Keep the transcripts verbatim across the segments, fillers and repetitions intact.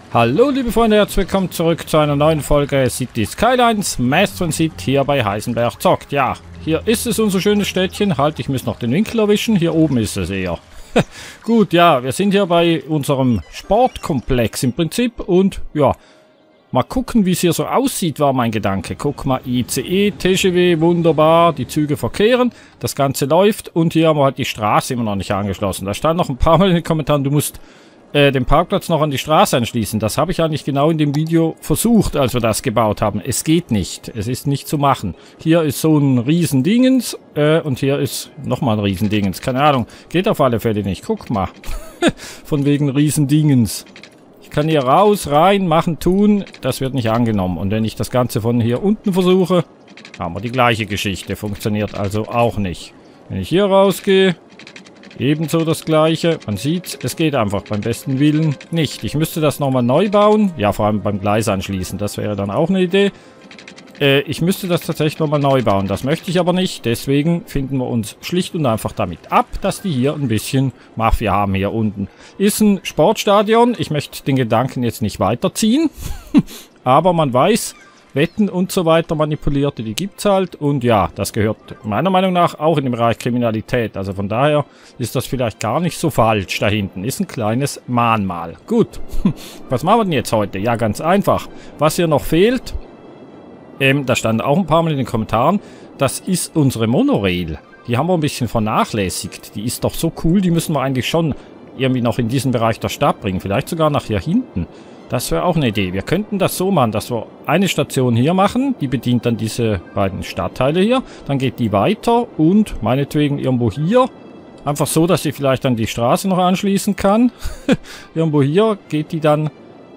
Hallo liebe Freunde, herzlich willkommen zurück zu einer neuen Folge City Skylines Mass Transit hier bei Heisenberg zockt. Ja, hier ist es unser schönes Städtchen. Halt, ich muss noch den Winkel erwischen. Hier oben ist es eher. Gut, ja, wir sind hier bei unserem Sportkomplex im Prinzip. Und ja, mal gucken, wie es hier so aussieht, war mein Gedanke. Guck mal, I C E, T G W, wunderbar, die Züge verkehren. Das Ganze läuft und hier haben wir halt die Straße immer noch nicht angeschlossen. Da stand noch ein paar Mal in den Kommentaren, du musst äh, den Parkplatz noch an die Straße anschließen. Das habe ich eigentlich genau in dem Video versucht, als wir das gebaut haben. Es geht nicht. Es ist nicht zu machen. Hier ist so ein Riesendingens äh, und hier ist nochmal ein Riesendingens. Keine Ahnung. Geht auf alle Fälle nicht. Guck mal. Von wegen Riesendingens. Ich kann hier raus, rein, machen, tun. Das wird nicht angenommen. Und wenn ich das Ganze von hier unten versuche, haben wir die gleiche Geschichte. Funktioniert also auch nicht. Wenn ich hier rausgehe, ebenso das gleiche. Man sieht, es geht einfach beim besten Willen nicht. Ich müsste das nochmal neu bauen. Ja, vor allem beim Gleis anschließen. Das wäre dann auch eine Idee. Äh, ich müsste das tatsächlich nochmal neu bauen. Das möchte ich aber nicht. Deswegen finden wir uns schlicht und einfach damit ab, dass die hier ein bisschen Mafia haben hier unten. Ist ein Sportstadion. Ich möchte den Gedanken jetzt nicht weiterziehen. Aber man weiß, Wetten und so weiter manipulierte, die gibt's halt. Und ja, das gehört meiner Meinung nach auch in den Bereich Kriminalität. Also von daher ist das vielleicht gar nicht so falsch da hinten. Ist ein kleines Mahnmal. Gut, was machen wir denn jetzt heute? Ja, ganz einfach. Was hier noch fehlt, ähm, da stand auch ein paar Mal in den Kommentaren, das ist unsere Monorail. Die haben wir ein bisschen vernachlässigt. Die ist doch so cool, die müssen wir eigentlich schon irgendwie noch in diesen Bereich der Stadt bringen. Vielleicht sogar nach hier hinten. Das wäre auch eine Idee. Wir könnten das so machen, dass wir eine Station hier machen. Die bedient dann diese beiden Stadtteile hier. Dann geht die weiter und meinetwegen irgendwo hier. Einfach so, dass sie vielleicht dann die Straße noch anschließen kann. Irgendwo hier geht die dann,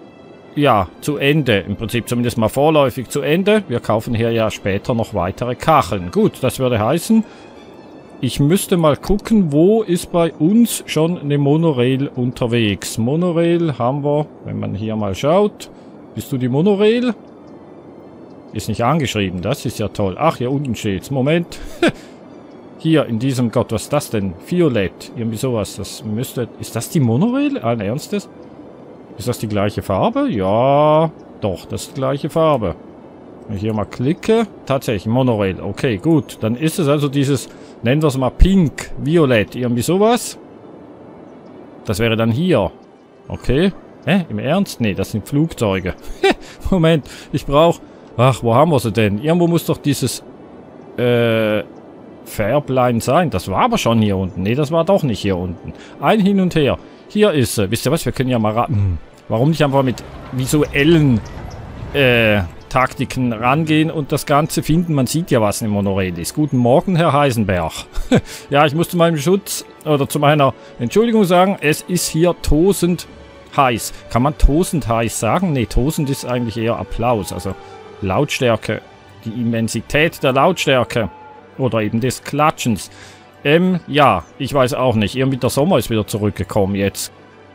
ja, zu Ende. Im Prinzip zumindest mal vorläufig zu Ende. Wir kaufen hier ja später noch weitere Kacheln. Gut, das würde heißen, ich müsste mal gucken, wo ist bei uns schon eine Monorail unterwegs. Monorail haben wir, wenn man hier mal schaut. Bist du die Monorail? Ist nicht angeschrieben, das ist ja toll. Ach, hier unten steht's. Moment. Hier in diesem, Gott, was ist das denn? Violett, irgendwie sowas. Das müsste, ist das die Monorail? Allen Ernstes? Ist das die gleiche Farbe? Ja, doch, das ist die gleiche Farbe. Wenn ich hier mal klicke, tatsächlich Monorail. Okay, gut. Dann ist es also dieses, nennen wir es mal Pink, Violett, irgendwie sowas. Das wäre dann hier. Okay. Hä? Im Ernst? Nee, das sind Flugzeuge. Moment, ich brauche... Ach, wo haben wir sie denn? Irgendwo muss doch dieses... Äh... Fairpline sein. Das war aber schon hier unten. Nee, das war doch nicht hier unten. Ein Hin und Her. Hier ist sie. Wisst ihr was? Wir können ja mal raten. Warum nicht einfach mit visuellen... Äh... Taktiken rangehen und das Ganze finden. Man sieht ja, was eine Monorail ist. Guten Morgen, Herr Heisenberg. Ja, ich muss zu meinem Schutz oder zu meiner Entschuldigung sagen, es ist hier tosend heiß. Kann man tosend heiß sagen? Nee, tosend ist eigentlich eher Applaus. Also Lautstärke, die Immensität der Lautstärke oder eben des Klatschens. Ähm, ja, ich weiß auch nicht. Irgendwie der Sommer ist wieder zurückgekommen jetzt.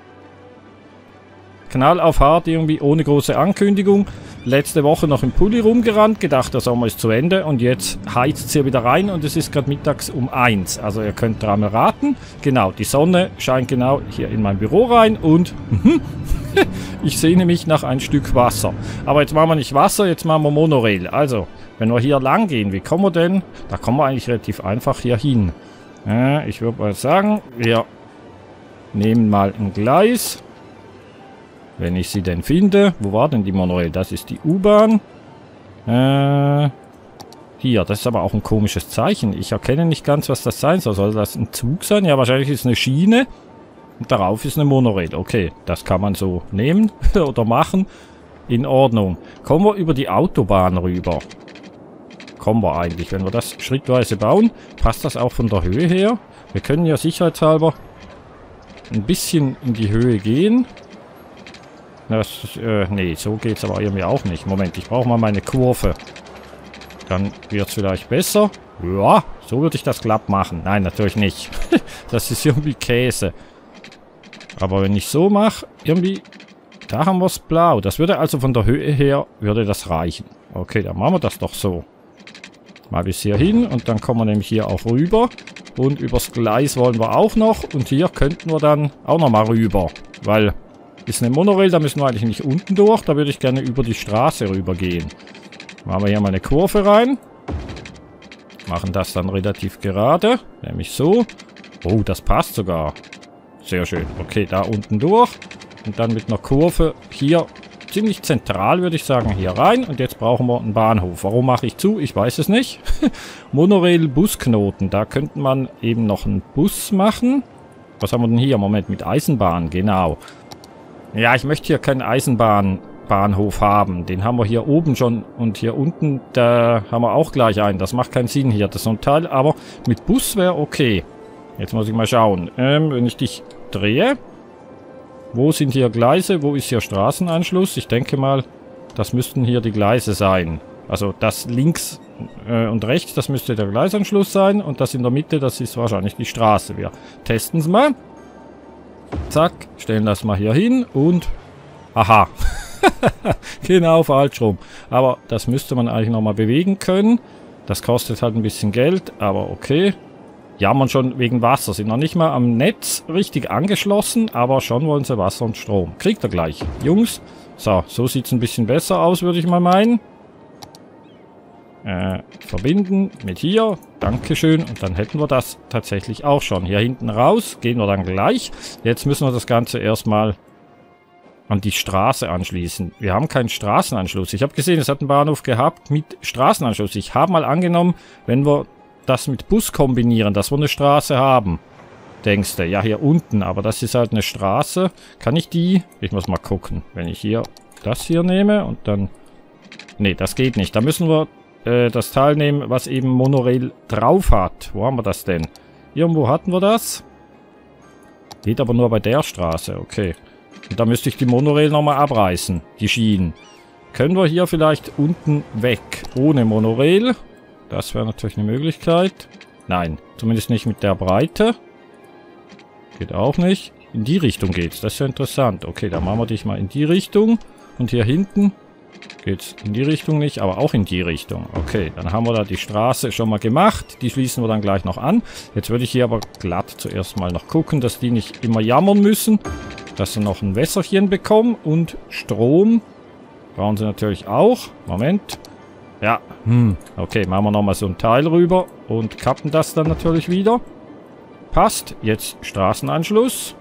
Knall auf hart, irgendwie ohne große Ankündigung. Letzte Woche noch im Pulli rumgerannt, gedacht, der Sommer ist zu Ende und jetzt heizt es hier wieder rein und es ist gerade mittags um eins. Also ihr könnt dreimal raten. Genau, die Sonne scheint genau hier in mein Büro rein und ich sehne mich nach ein Stück Wasser. Aber jetzt machen wir nicht Wasser, jetzt machen wir Monorail. Also, wenn wir hier lang gehen, wie kommen wir denn? Da kommen wir eigentlich relativ einfach hier hin. Äh, ich würde mal sagen, wir nehmen mal ein Gleis. Wenn ich sie denn finde. Wo war denn die Monorail? Das ist die U-Bahn. Äh, hier, das ist aber auch ein komisches Zeichen. Ich erkenne nicht ganz, was das sein soll. Soll das ein Zug sein? Ja, wahrscheinlich ist es eine Schiene. Und darauf ist eine Monorail. Okay, das kann man so nehmen oder machen. In Ordnung. Kommen wir über die Autobahn rüber. Kommen wir eigentlich. Wenn wir das schrittweise bauen, passt das auch von der Höhe her. Wir können ja sicherheitshalber ein bisschen in die Höhe gehen. Das, äh, nee, so geht's aber irgendwie auch nicht. Moment, ich brauche mal meine Kurve. Dann wird's vielleicht besser. Ja, so würde ich das glatt machen. Nein, natürlich nicht. Das ist irgendwie Käse. Aber wenn ich so mache, irgendwie, da haben wir es blau. Das würde also von der Höhe her, würde das reichen. Okay, dann machen wir das doch so. Mal bis hier hin und dann kommen wir nämlich hier auch rüber. Und übers Gleis wollen wir auch noch. Und hier könnten wir dann auch noch mal rüber. Weil ist eine Monorail, da müssen wir eigentlich nicht unten durch. Da würde ich gerne über die Straße rüber gehen. Machen wir hier mal eine Kurve rein. Machen das dann relativ gerade. Nämlich so. Oh, das passt sogar. Sehr schön. Okay, da unten durch. Und dann mit einer Kurve hier ziemlich zentral, würde ich sagen, hier rein. Und jetzt brauchen wir einen Bahnhof. Warum mache ich zu? Ich weiß es nicht. Monorail-Busknoten. Da könnte man eben noch einen Bus machen. Was haben wir denn hier? Moment, mit Eisenbahn. Genau. Ja, ich möchte hier keinen Eisenbahnbahnhof haben. Den haben wir hier oben schon. Und hier unten, da haben wir auch gleich einen. Das macht keinen Sinn hier. Das ist so ein Teil. Aber mit Bus wäre okay. Jetzt muss ich mal schauen. Ähm, wenn ich dich drehe. Wo sind hier Gleise? Wo ist hier Straßenanschluss? Ich denke mal, das müssten hier die Gleise sein. Also das links äh, und rechts, das müsste der Gleisanschluss sein. Und das in der Mitte, das ist wahrscheinlich die Straße. Wir testen es mal. Zack, stellen das mal hier hin und... Aha. Genau, falsch rum. Aber das müsste man eigentlich nochmal bewegen können. Das kostet halt ein bisschen Geld, aber okay. Jammern schon wegen Wasser. Sind noch nicht mal am Netz richtig angeschlossen, aber schon wollen sie Wasser und Strom. Kriegt er gleich. Jungs. So, so sieht es ein bisschen besser aus, würde ich mal meinen. Äh, verbinden mit hier. Dankeschön. Und dann hätten wir das tatsächlich auch schon. Hier hinten raus. Gehen wir dann gleich. Jetzt müssen wir das Ganze erstmal an die Straße anschließen. Wir haben keinen Straßenanschluss. Ich habe gesehen, es hat einen Bahnhof gehabt mit Straßenanschluss. Ich habe mal angenommen, wenn wir das mit Bus kombinieren, dass wir eine Straße haben. Denkst du, ja hier unten, aber das ist halt eine Straße. Kann ich die, ich muss mal gucken, wenn ich hier das hier nehme und dann, nee, das geht nicht. Da müssen wir äh, das Teil nehmen, was eben Monorail drauf hat. Wo haben wir das denn? Irgendwo hatten wir das. Geht aber nur bei der Straße, okay. Und da müsste ich die Monorail nochmal abreißen, die Schienen. Können wir hier vielleicht unten weg, ohne Monorail? Das wäre natürlich eine Möglichkeit. Nein, zumindest nicht mit der Breite. Geht auch nicht. In die Richtung geht's. Das ist ja interessant. Okay, dann machen wir dich mal in die Richtung. Und hier hinten geht's in die Richtung nicht, aber auch in die Richtung. Okay, dann haben wir da die Straße schon mal gemacht. Die schließen wir dann gleich noch an. Jetzt würde ich hier aber glatt zuerst mal noch gucken, dass die nicht immer jammern müssen. Dass sie noch ein Wässerchen bekommen. Und Strom brauchen sie natürlich auch. Moment. Ja, hm, okay, machen wir nochmal so ein Teil rüber und kappen das dann natürlich wieder. Passt, jetzt Straßenanschluss.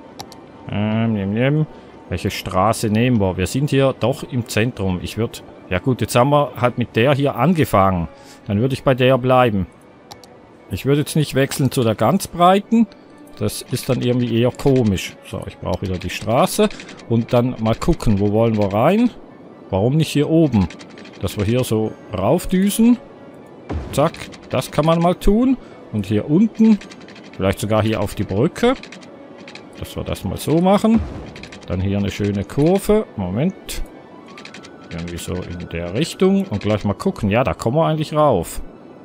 Ähm, nehm, nehm. Welche Straße nehmen wir? Wir sind hier doch im Zentrum. Ich würde, ja gut, jetzt haben wir halt mit der hier angefangen. Dann würde ich bei der bleiben. Ich würde jetzt nicht wechseln zu der ganz breiten. Das ist dann irgendwie eher komisch. So, ich brauche wieder die Straße. Und dann mal gucken, wo wollen wir rein? Warum nicht hier oben? Dass wir hier so raufdüsen. Zack, das kann man mal tun. Und hier unten, vielleicht sogar hier auf die Brücke. Dass wir das mal so machen. Dann hier eine schöne Kurve. Moment. Irgendwie so in der Richtung. Und gleich mal gucken. Ja, da kommen wir eigentlich rauf.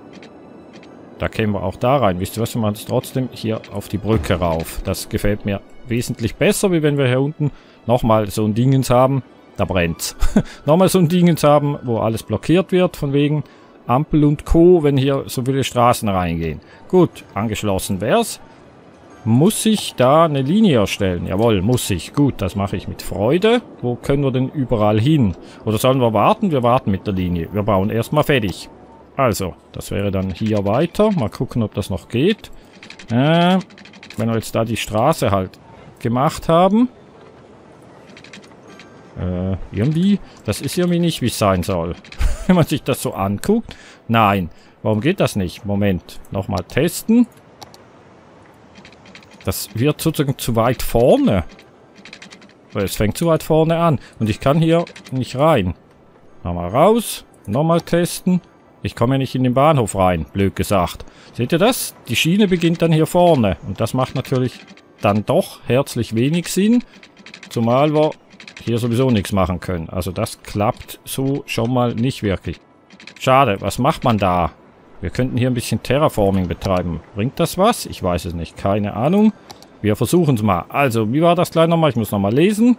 Da kämen wir auch da rein. Wisst ihr was, wir machen es trotzdem hier auf die Brücke rauf. Das gefällt mir wesentlich besser, wie wenn wir hier unten nochmal so ein Dingens haben. Da brennt's. Nochmal so ein Dingens haben, wo alles blockiert wird, von wegen Ampel und Co., wenn hier so viele Straßen reingehen. Gut, angeschlossen wär's. Muss ich da eine Linie erstellen? Jawohl, muss ich. Gut, das mache ich mit Freude. Wo können wir denn überall hin? Oder sollen wir warten? Wir warten mit der Linie. Wir bauen erstmal fertig. Also, das wäre dann hier weiter. Mal gucken, ob das noch geht. Äh, wenn wir jetzt da die Straße halt gemacht haben. Äh, irgendwie, das ist irgendwie nicht, wie es sein soll. Wenn man sich das so anguckt. Nein, warum geht das nicht? Moment, nochmal testen. Das wird sozusagen zu weit vorne. Weil es fängt zu weit vorne an. Und ich kann hier nicht rein. Nochmal raus, nochmal testen. Ich komme ja nicht in den Bahnhof rein, blöd gesagt. Seht ihr das? Die Schiene beginnt dann hier vorne. Und das macht natürlich dann doch herzlich wenig Sinn. Zumal wir hier sowieso nichts machen können. Also das klappt so schon mal nicht wirklich. Schade, was macht man da? Wir könnten hier ein bisschen Terraforming betreiben. Bringt das was? Ich weiß es nicht. Keine Ahnung. Wir versuchen es mal. Also, wie war das gleich nochmal? Ich muss nochmal lesen.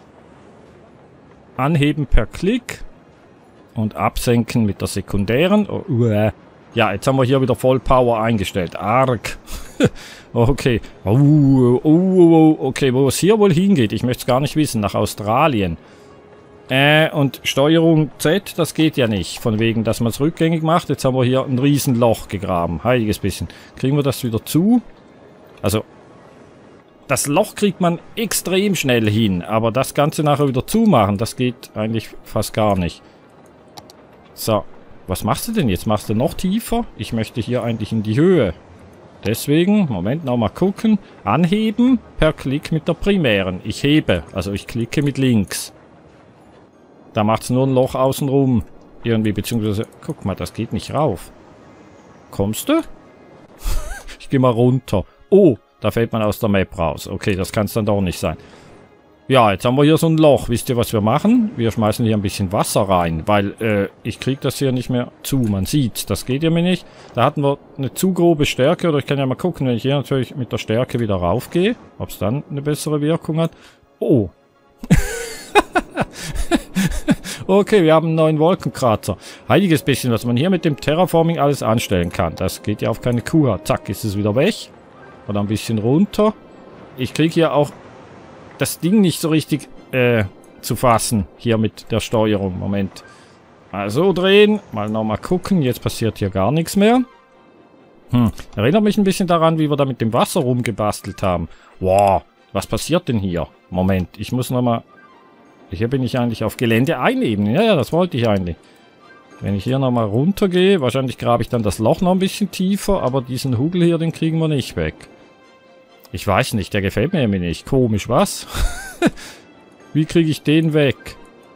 Anheben per Klick. Und absenken mit der sekundären. Oh, uh. Ja, jetzt haben wir hier wieder Vollpower eingestellt. Arg. Okay. Oh, oh, oh, okay, wo es hier wohl hingeht, ich möchte es gar nicht wissen. Nach Australien. Äh, und Steuerung Z, das geht ja nicht. Von wegen, dass man es rückgängig macht. Jetzt haben wir hier ein Riesenloch gegraben. Heiliges bisschen. Kriegen wir das wieder zu? Also, das Loch kriegt man extrem schnell hin. Aber das Ganze nachher wieder zumachen, das geht eigentlich fast gar nicht. So. Was machst du denn jetzt? Machst du noch tiefer? Ich möchte hier eigentlich in die Höhe. Deswegen, Moment, nochmal gucken. Anheben per Klick mit der primären. Ich hebe, also ich klicke mit links. Da macht es nur ein Loch außenrum. Irgendwie, beziehungsweise... Guck mal, das geht nicht rauf. Kommst du? Ich gehe mal runter. Oh, da fällt man aus der Map raus. Okay, das kann es dann doch nicht sein. Ja, jetzt haben wir hier so ein Loch. Wisst ihr, was wir machen? Wir schmeißen hier ein bisschen Wasser rein, weil äh, ich kriege das hier nicht mehr zu. Man sieht, das geht ja mir nicht. Da hatten wir eine zu grobe Stärke. Oder ich kann ja mal gucken, wenn ich hier natürlich mit der Stärke wieder raufgehe, ob es dann eine bessere Wirkung hat. Oh. Okay, wir haben einen neuen Wolkenkratzer. Heiliges bisschen, was man hier mit dem Terraforming alles anstellen kann. Das geht ja auf keine Kuh. Zack, ist es wieder weg. Oder ein bisschen runter. Ich kriege hier auch das Ding nicht so richtig äh, zu fassen. Hier mit der Steuerung. Moment. Mal so drehen. Mal nochmal gucken. Jetzt passiert hier gar nichts mehr. Hm. Erinnert mich ein bisschen daran, wie wir da mit dem Wasser rumgebastelt haben. Wow. Was passiert denn hier? Moment. Ich muss nochmal... Hier bin ich eigentlich auf Gelände einebnen. Ja, ja, das wollte ich eigentlich. Wenn ich hier nochmal runtergehe, wahrscheinlich grabe ich dann das Loch noch ein bisschen tiefer, aber diesen Hügel hier, den kriegen wir nicht weg. Ich weiß nicht, der gefällt mir nämlich nicht. Komisch, was? Wie kriege ich den weg?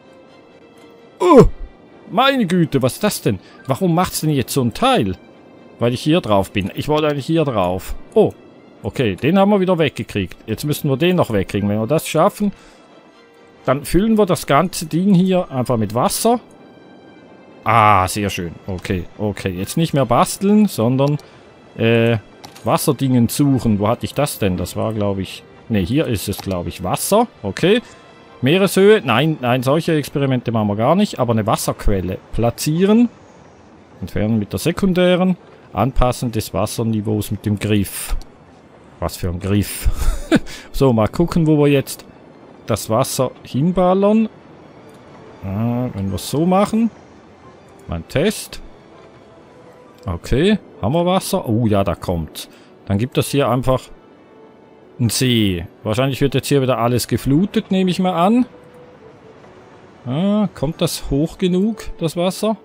Oh, meine Güte, was ist das denn? Warum macht's denn jetzt so ein Teil? Weil ich hier drauf bin. Ich wollte eigentlich hier drauf. Oh, okay, den haben wir wieder weggekriegt. Jetzt müssen wir den noch wegkriegen. Wenn wir das schaffen... Dann füllen wir das ganze Ding hier einfach mit Wasser. Ah, sehr schön. Okay, okay. Jetzt nicht mehr basteln, sondern äh, Wasserdingen suchen. Wo hatte ich das denn? Das war, glaube ich... Ne, hier ist es, glaube ich. Wasser. Okay. Meereshöhe. Nein, nein, solche Experimente machen wir gar nicht. Aber eine Wasserquelle platzieren. Entfernen mit der sekundären. Anpassen des Wasserniveaus mit dem Griff. Was für ein Griff. So, mal gucken, wo wir jetzt... das Wasser hinballern. Ah, wenn wir es so machen. Mein Test. Okay, haben wir Wasser? Oh ja, da kommt. Dann gibt es hier einfach einen See. Wahrscheinlich wird jetzt hier wieder alles geflutet, nehme ich mal an. Ah, kommt das hoch genug, das Wasser?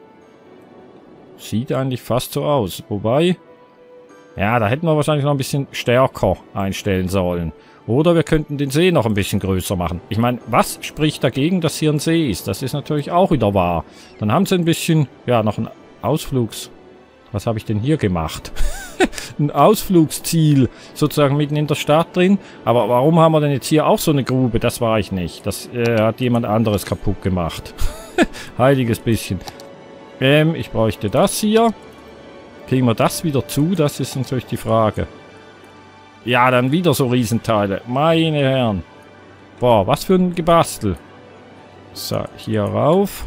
Sieht eigentlich fast so aus. Wobei... Ja, da hätten wir wahrscheinlich noch ein bisschen stärker einstellen sollen. Oder wir könnten den See noch ein bisschen größer machen. Ich meine, was spricht dagegen, dass hier ein See ist? Das ist natürlich auch wieder wahr. Dann haben sie ein bisschen, ja, noch ein Ausflugs... Was habe ich denn hier gemacht? Ein Ausflugsziel sozusagen mitten in der Stadt drin. Aber warum haben wir denn jetzt hier auch so eine Grube? Das war ich nicht. Das äh, hat jemand anderes kaputt gemacht. Heiliges bisschen. Ähm, ich bräuchte das hier. Kriegen wir das wieder zu? Das ist natürlich die Frage. Ja, dann wieder so Riesenteile. Meine Herren. Boah, was für ein Gebastel. So, hier rauf.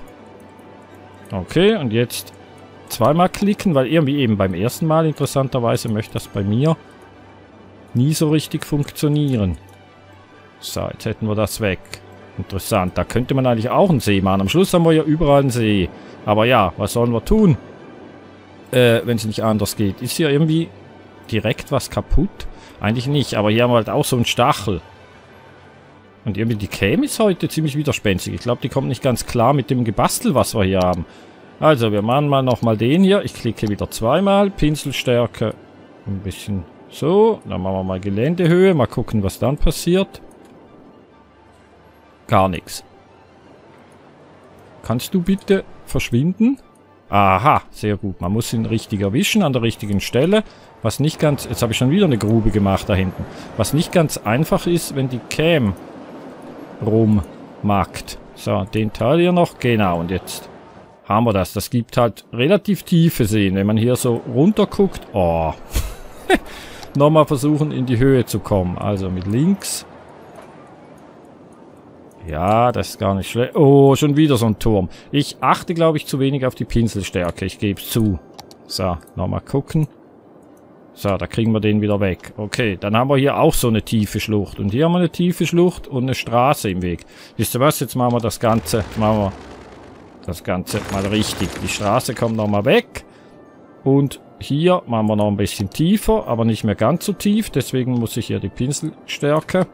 Okay, und jetzt zweimal klicken, weil irgendwie eben beim ersten Mal interessanterweise möchte das bei mir nie so richtig funktionieren. So, jetzt hätten wir das weg. Interessant, da könnte man eigentlich auch einen See machen. Am Schluss haben wir ja überall einen See. Aber ja, was sollen wir tun? Äh, wenn es nicht anders geht. Ist hier irgendwie direkt was kaputt? Eigentlich nicht, aber hier haben wir halt auch so einen Stachel. Und irgendwie die Cam ist heute ziemlich widerspenstig. Ich glaube, die kommt nicht ganz klar mit dem Gebastel, was wir hier haben. Also, wir machen mal nochmal den hier. Ich klicke wieder zweimal. Pinselstärke ein bisschen so. Dann machen wir mal Geländehöhe. Mal gucken, was dann passiert. Gar nichts. Kannst du bitte verschwinden? Aha, sehr gut. Man muss ihn richtig erwischen an der richtigen Stelle. Was nicht ganz... Jetzt habe ich schon wieder eine Grube gemacht da hinten. Was nicht ganz einfach ist, wenn die Cam rummackt. So, den Teil hier noch. Genau, und jetzt haben wir das. Das gibt halt relativ tiefe Seen. Wenn man hier so runter guckt. Oh. Nochmal versuchen, in die Höhe zu kommen. Also mit links. Ja, das ist gar nicht schlecht. Oh, schon wieder so ein Turm. Ich achte, glaube ich, zu wenig auf die Pinselstärke. Ich gebe es zu. So, nochmal gucken. So, da kriegen wir den wieder weg. Okay, dann haben wir hier auch so eine tiefe Schlucht. Und hier haben wir eine tiefe Schlucht und eine Straße im Weg. Wisst ihr was? Jetzt machen wir das Ganze, jetzt machen wir das Ganze mal richtig. Die Straße kommt nochmal weg. Und hier machen wir noch ein bisschen tiefer, aber nicht mehr ganz so tief. Deswegen muss ich hier die Pinselstärke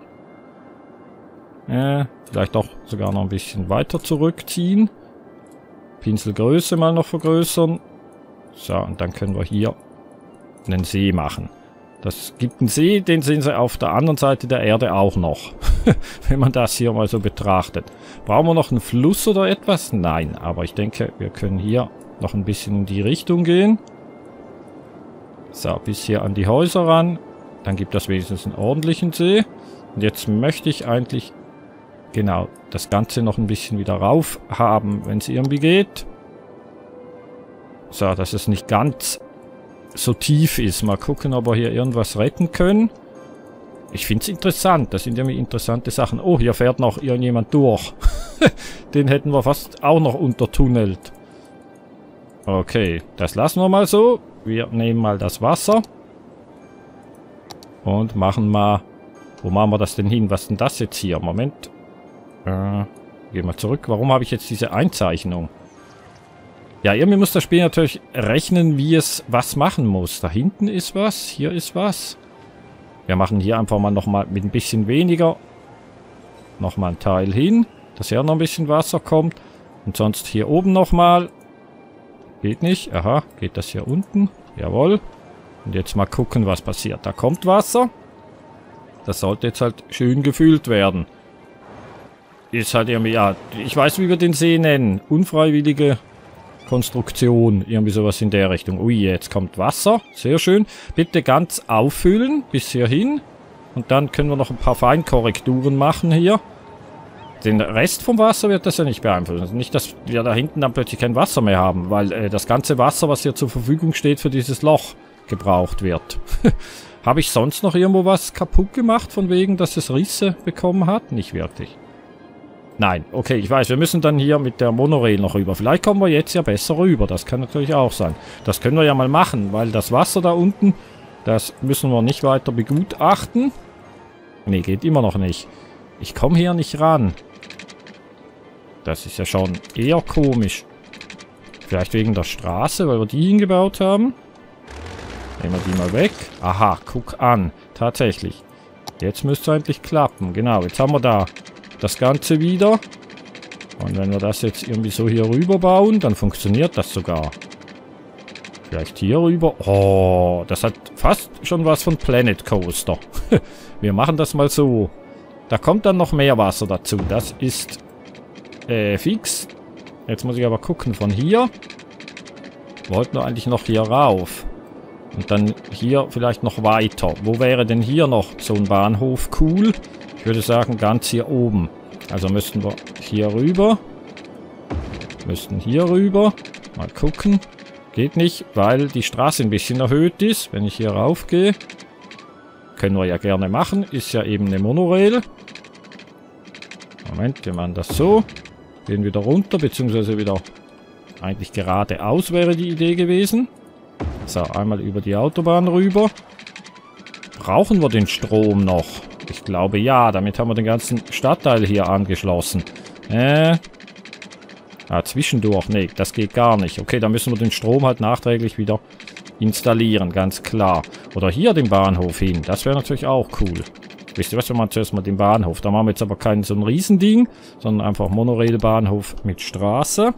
äh, vielleicht auch sogar noch ein bisschen weiter zurückziehen. Pinselgröße mal noch vergrößern. So, und dann können wir hier einen See machen. Das gibt einen See, den sehen Sie auf der anderen Seite der Erde auch noch. Wenn man das hier mal so betrachtet. Brauchen wir noch einen Fluss oder etwas? Nein, aber ich denke, wir können hier noch ein bisschen in die Richtung gehen. So, bis hier an die Häuser ran. Dann gibt das wenigstens einen ordentlichen See. Und jetzt möchte ich eigentlich, genau, das Ganze noch ein bisschen wieder rauf haben, wenn es irgendwie geht. So, dass es nicht ganz so tief ist. Mal gucken, ob wir hier irgendwas retten können. Ich finde es interessant. Das sind irgendwie interessante Sachen. Oh, hier fährt noch irgendjemand durch. Den hätten wir fast auch noch untertunnelt. Okay, das lassen wir mal so. Wir nehmen mal das Wasser. Und machen mal... Wo machen wir das denn hin? Was ist denn das jetzt hier? Moment. Äh, gehen wir zurück. Warum habe ich jetzt diese Einzeichnung? Ja, irgendwie muss das Spiel natürlich rechnen, wie es was machen muss. Da hinten ist was, hier ist was. Wir machen hier einfach mal nochmal mit ein bisschen weniger nochmal ein Teil hin, dass hier noch ein bisschen Wasser kommt. Und sonst hier oben nochmal. Geht nicht. Aha, geht das hier unten? Jawohl. Und jetzt mal gucken, was passiert. Da kommt Wasser. Das sollte jetzt halt schön gefüllt werden. Ist halt irgendwie, ja, ich weiß, wie wir den See nennen. Unfreiwillige Konstruktion, irgendwie sowas in der Richtung. Ui, jetzt kommt Wasser. Sehr schön. Bitte ganz auffüllen bis hierhin. Und dann können wir noch ein paar Feinkorrekturen machen hier. Den Rest vom Wasser wird das ja nicht beeinflussen. Also nicht, dass wir da hinten dann plötzlich kein Wasser mehr haben, weil äh, das ganze Wasser, was hier zur Verfügung steht, für dieses Loch gebraucht wird. Habe ich sonst noch irgendwo was kaputt gemacht, von wegen, dass es Risse bekommen hat? Nicht wirklich. Nein, okay, ich weiß, wir müssen dann hier mit der Monorail noch rüber. Vielleicht kommen wir jetzt ja besser rüber, das kann natürlich auch sein. Das können wir ja mal machen, weil das Wasser da unten, das müssen wir nicht weiter begutachten. Nee, geht immer noch nicht. Ich komme hier nicht ran. Das ist ja schon eher komisch. Vielleicht wegen der Straße, weil wir die hingebaut haben. Nehmen wir die mal weg. Aha, guck an. Tatsächlich. Jetzt müsste es eigentlich klappen. Genau, jetzt haben wir da das Ganze wieder. Und wenn wir das jetzt irgendwie so hier rüber bauen, dann funktioniert das sogar. Vielleicht hier rüber. Oh, das hat fast schon was von Planet Coaster. Wir machen das mal so. Da kommt dann noch mehr Wasser dazu. Das ist äh, fix. Jetzt muss ich aber gucken von hier. Wollten wir eigentlich noch hier rauf. Und dann hier vielleicht noch weiter. Wo wäre denn hier noch so ein Bahnhof cool? Ich würde sagen, ganz hier oben. Also müssten wir hier rüber. Müssten hier rüber. Mal gucken. Geht nicht, weil die Straße ein bisschen erhöht ist. Wenn ich hier rauf gehe. Können wir ja gerne machen. Ist ja eben eine Monorail. Moment, wir machen das so. Gehen wieder runter, beziehungsweise wieder eigentlich geradeaus wäre die Idee gewesen. So, einmal über die Autobahn rüber. Brauchen wir den Strom noch? Ich glaube ja, damit haben wir den ganzen Stadtteil hier angeschlossen. Äh. Ah, zwischendurch. Nee, das geht gar nicht. Okay, dann müssen wir den Strom halt nachträglich wieder installieren, ganz klar. Oder hier den Bahnhof hin. Das wäre natürlich auch cool. Wisst ihr was, wir machen zuerst mal den Bahnhof. Da machen wir jetzt aber kein so ein Riesending, sondern einfach Monorailbahnhof mit Straße.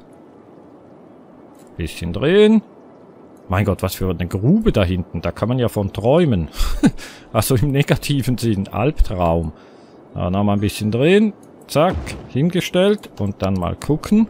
Bisschen drehen. Mein Gott, was für eine Grube da hinten. Da kann man ja von träumen. Also im negativen Sinn. Albtraum. Da noch mal ein bisschen drehen. Zack. Hingestellt. Und dann mal gucken.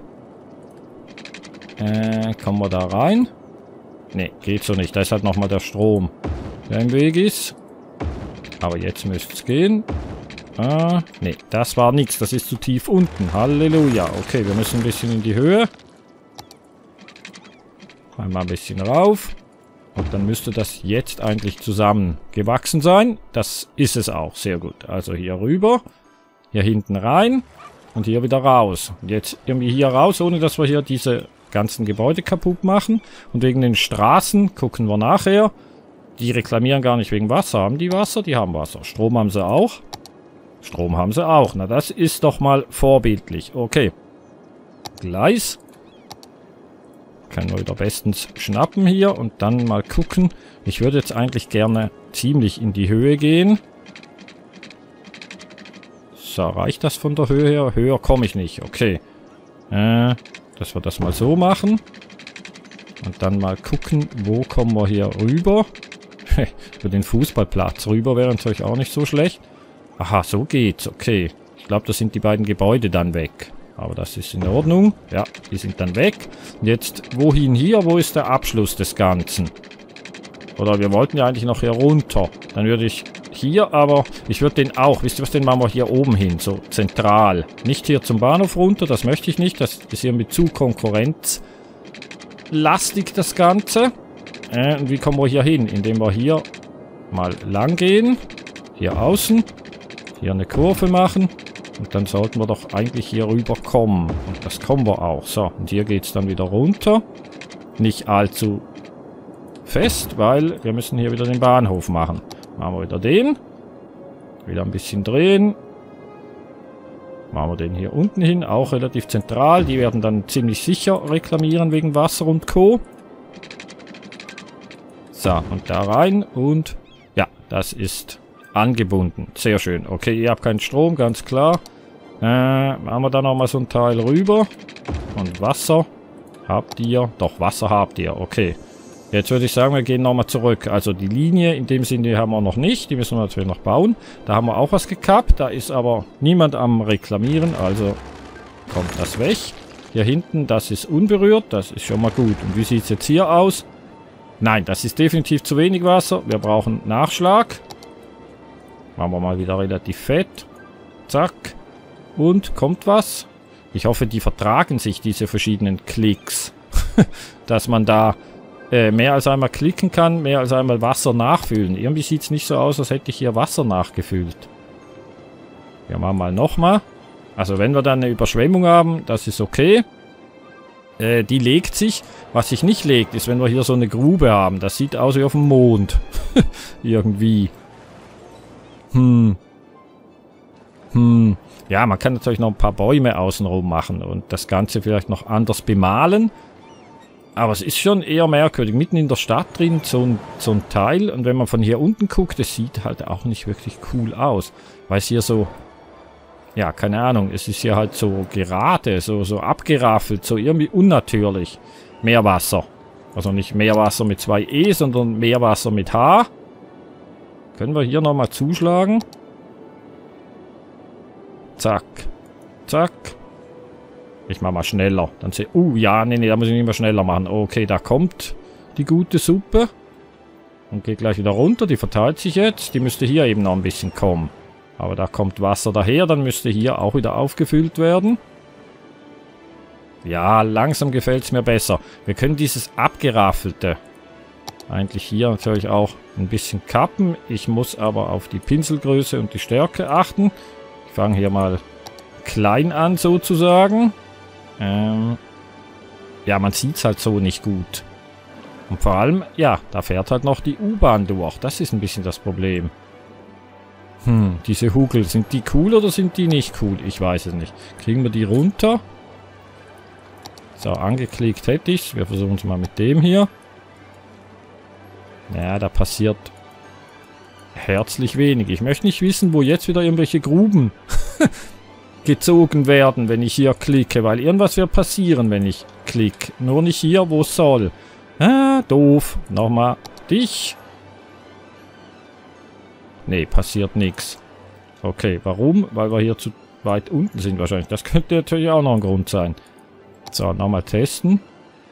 Äh, kommen wir da rein? Ne, geht so nicht. Da ist halt nochmal der Strom, der im Weg ist. Aber jetzt müsste es gehen. Ah, ne, das war nichts. Das ist zu tief unten. Halleluja. Okay, wir müssen ein bisschen in die Höhe. Einmal ein bisschen rauf. Und dann müsste das jetzt eigentlich zusammengewachsen sein. Das ist es auch. Sehr gut. Also hier rüber. Hier hinten rein. Und hier wieder raus. Und jetzt irgendwie hier raus, ohne dass wir hier diese ganzen Gebäude kaputt machen. Und wegen den Straßen gucken wir nachher. die reklamieren gar nicht wegen Wasser. Haben die Wasser? Die haben Wasser. Strom haben sie auch. Strom haben sie auch. Na, das ist doch mal vorbildlich. Okay. Gleis. Können wir wieder bestens schnappen hier und dann mal gucken. Ich würde jetzt eigentlich gerne ziemlich in die Höhe gehen. So, reicht das von der Höhe her? Höher komme ich nicht. Okay. Äh, dass wir das mal so machen. Und dann mal gucken, wo kommen wir hier rüber. Über den Fußballplatz rüber wäre natürlich auch nicht so schlecht. Aha, so geht's. Okay. Ich glaube, da sind die beiden Gebäude dann weg. Aber das ist in Ordnung. Ja, die sind dann weg. Und jetzt, wohin hier? Wo ist der Abschluss des Ganzen? Oder wir wollten ja eigentlich noch hier runter. Dann würde ich hier, aber ich würde den auch, wisst ihr was, den machen wir hier oben hin, so zentral. Nicht hier zum Bahnhof runter, das möchte ich nicht. Das ist irgendwie zu konkurrenzlastig, das Ganze. Äh, und wie kommen wir hier hin? Indem wir hier mal lang gehen. Hier außen. Hier eine Kurve machen. Und dann sollten wir doch eigentlich hier rüber kommen. Und das kommen wir auch. So, und hier geht es dann wieder runter. Nicht allzu fest, weil wir müssen hier wieder den Bahnhof machen. Machen wir wieder den. Wieder ein bisschen drehen. Machen wir den hier unten hin. Auch relativ zentral. Die werden dann ziemlich sicher reklamieren wegen Wasser und Co. So, und da rein. Und ja, das ist angebunden. Sehr schön. Okay, ihr habt keinen Strom, ganz klar. Äh, machen wir da nochmal so ein Teil rüber. Und Wasser habt ihr. Doch, Wasser habt ihr. Okay. Jetzt würde ich sagen, wir gehen nochmal zurück. Also die Linie in dem Sinne haben wir noch nicht. Die müssen wir natürlich noch bauen. Da haben wir auch was gekappt. Da ist aber niemand am Reklamieren. Also kommt das weg. Hier hinten, das ist unberührt. Das ist schon mal gut. Und wie sieht es jetzt hier aus? Nein, das ist definitiv zu wenig Wasser. Wir brauchen Nachschlag. Machen wir mal wieder relativ fett. Zack. Und kommt was? Ich hoffe, die vertragen sich, diese verschiedenen Klicks. Dass man da äh, mehr als einmal klicken kann, mehr als einmal Wasser nachfüllen. Irgendwie sieht es nicht so aus, als hätte ich hier Wasser nachgefüllt. Wir machen mal nochmal. Also wenn wir dann eine Überschwemmung haben, das ist okay. Äh, die legt sich. Was sich nicht legt, ist, wenn wir hier so eine Grube haben. Das sieht aus wie auf dem Mond. Irgendwie. Hm. Hm. Ja, man kann natürlich noch ein paar Bäume außenrum machen und das Ganze vielleicht noch anders bemalen. Aber es ist schon eher merkwürdig. Mitten in der Stadt drin so ein, so ein Teil. Und wenn man von hier unten guckt, das sieht halt auch nicht wirklich cool aus. Weil es hier so... Ja, keine Ahnung. Es ist hier halt so gerade, so, so abgeraffelt, so irgendwie unnatürlich. Meerwasser. Also nicht Meerwasser mit zwei E, sondern Meerwasser mit H. Können wir hier nochmal zuschlagen? Zack. Zack. Ich mach mal schneller. Dann sehe uh, ja, nee, nee, da muss ich nicht mehr schneller machen. Okay, da kommt die gute Suppe. Und geht gleich wieder runter. Die verteilt sich jetzt. Die müsste hier eben noch ein bisschen kommen. Aber da kommt Wasser daher. Dann müsste hier auch wieder aufgefüllt werden. Ja, langsam gefällt es mir besser. Wir können dieses abgeraffelte eigentlich hier natürlich auch ein bisschen kappen. Ich muss aber auf die Pinselgröße und die Stärke achten. Ich fange hier mal klein an sozusagen. Ähm ja, man sieht es halt so nicht gut. Und vor allem, ja, da fährt halt noch die U-Bahn durch. Das ist ein bisschen das Problem. Hm, diese Hugel, sind die cool oder sind die nicht cool? Ich weiß es nicht. Kriegen wir die runter? So, angeklickt hätte ich es. Wir versuchen es mal mit dem hier. Ja, da passiert herzlich wenig. Ich möchte nicht wissen, wo jetzt wieder irgendwelche Gruben gezogen werden, wenn ich hier klicke. Weil irgendwas wird passieren, wenn ich klicke. Nur nicht hier, wo es soll. Ah, doof. Nochmal dich. Nee, passiert nichts. Okay, warum? Weil wir hier zu weit unten sind wahrscheinlich. Das könnte natürlich auch noch ein Grund sein. So, nochmal testen.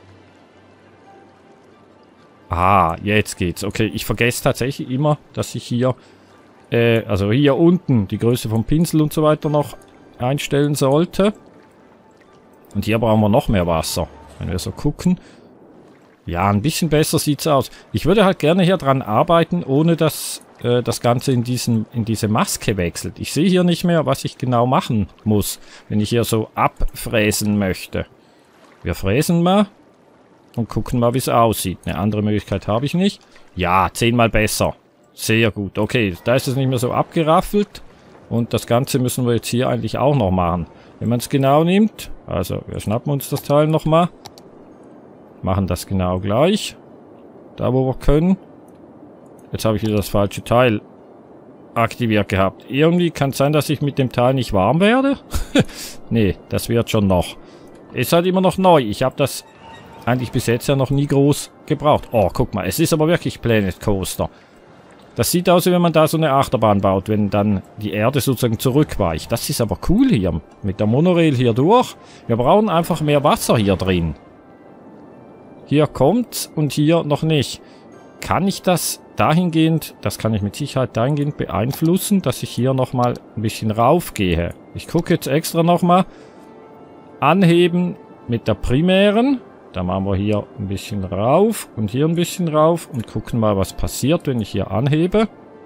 Ah, jetzt geht's. Okay, ich vergesse tatsächlich immer, dass ich hier, äh, also hier unten die Größe vom Pinsel und so weiter noch einstellen sollte. Und hier brauchen wir noch mehr Wasser. Wenn wir so gucken. Ja, ein bisschen besser sieht's aus. Ich würde halt gerne hier dran arbeiten, ohne dass äh, das Ganze in, diesen, in diese Maske wechselt. Ich sehe hier nicht mehr, was ich genau machen muss, wenn ich hier so abfräsen möchte. Wir fräsen mal. und gucken mal, wie es aussieht. Eine andere Möglichkeit habe ich nicht. Ja, zehnmal besser. Sehr gut. Okay, da ist es nicht mehr so abgeraffelt. Und das Ganze müssen wir jetzt hier eigentlich auch noch machen. Wenn man es genau nimmt, also wir schnappen uns das Teil nochmal. Machen das genau gleich. Da, wo wir können. Jetzt habe ich wieder das falsche Teil aktiviert gehabt. Irgendwie kann es sein, dass ich mit dem Teil nicht warm werde. Nee, das wird schon noch. Ist halt immer noch neu. Ich habe das eigentlich bis jetzt ja noch nie groß gebraucht. Oh, guck mal. Es ist aber wirklich Planet Coaster. Das sieht aus, wie wenn man da so eine Achterbahn baut, wenn dann die Erde sozusagen zurückweicht. Das ist aber cool hier. Mit der Monorail hier durch. Wir brauchen einfach mehr Wasser hier drin. Hier kommt's und hier noch nicht. Kann ich das dahingehend, das kann ich mit Sicherheit dahingehend beeinflussen, dass ich hier nochmal ein bisschen raufgehe. Ich gucke jetzt extra nochmal. Anheben mit der primären. Da machen wir hier ein bisschen rauf und hier ein bisschen rauf und gucken mal, was passiert, wenn ich hier anhebe.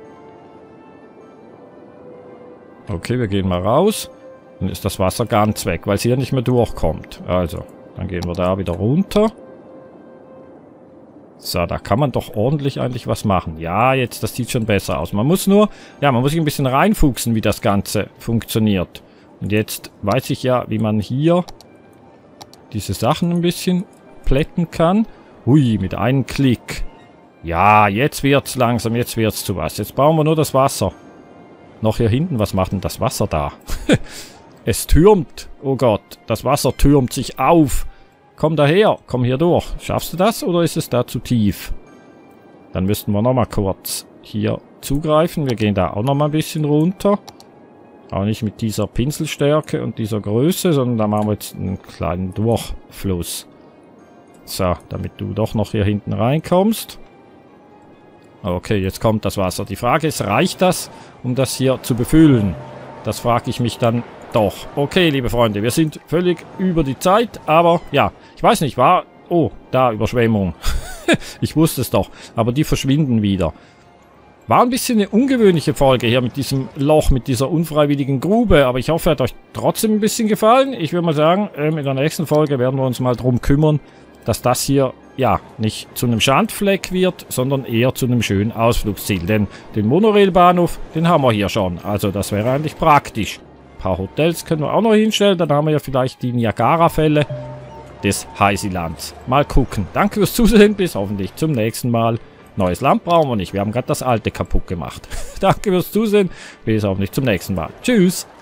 Okay, wir gehen mal raus. Dann ist das Wasser ganz weg, weil es hier nicht mehr durchkommt. Also, dann gehen wir da wieder runter. So, da kann man doch ordentlich eigentlich was machen. Ja, jetzt, das sieht schon besser aus. Man muss nur, ja, man muss sich ein bisschen reinfuchsen, wie das Ganze funktioniert. Und jetzt weiß ich ja, wie man hier diese Sachen ein bisschen plätten kann. Hui, mit einem Klick. Ja, jetzt wird's langsam, jetzt wird's zu was. Jetzt brauchen wir nur das Wasser. Noch hier hinten, was macht denn das Wasser da? Es türmt. Oh Gott, das Wasser türmt sich auf. Komm daher, komm hier durch. Schaffst du das oder ist es da zu tief? Dann müssten wir nochmal kurz hier zugreifen. Wir gehen da auch nochmal ein bisschen runter. Aber nicht mit dieser Pinselstärke und dieser Größe, sondern da machen wir jetzt einen kleinen Durchfluss. So, damit du doch noch hier hinten reinkommst. Okay, jetzt kommt das Wasser. Die Frage ist, reicht das, um das hier zu befüllen? Das frage ich mich dann doch. Okay, liebe Freunde, wir sind völlig über die Zeit, aber ja, ich weiß nicht, war... Oh, da, Überschwemmung. Ich wusste es doch, aber die verschwinden wieder. War ein bisschen eine ungewöhnliche Folge hier mit diesem Loch, mit dieser unfreiwilligen Grube, aber ich hoffe, es hat euch trotzdem ein bisschen gefallen. Ich würde mal sagen, ähm, in der nächsten Folge werden wir uns mal drum kümmern, dass das hier, ja, nicht zu einem Schandfleck wird, sondern eher zu einem schönen Ausflugsziel. Denn den Monorailbahnhof, den haben wir hier schon, also das wäre eigentlich praktisch. Ein paar Hotels können wir auch noch hinstellen, dann haben wir ja vielleicht die Niagara-Fälle des Heiselands. Mal gucken. Danke fürs Zusehen, bis hoffentlich zum nächsten Mal. Neues Land brauchen wir nicht, wir haben gerade das alte kaputt gemacht. Danke fürs Zusehen, bis hoffentlich zum nächsten Mal. Tschüss!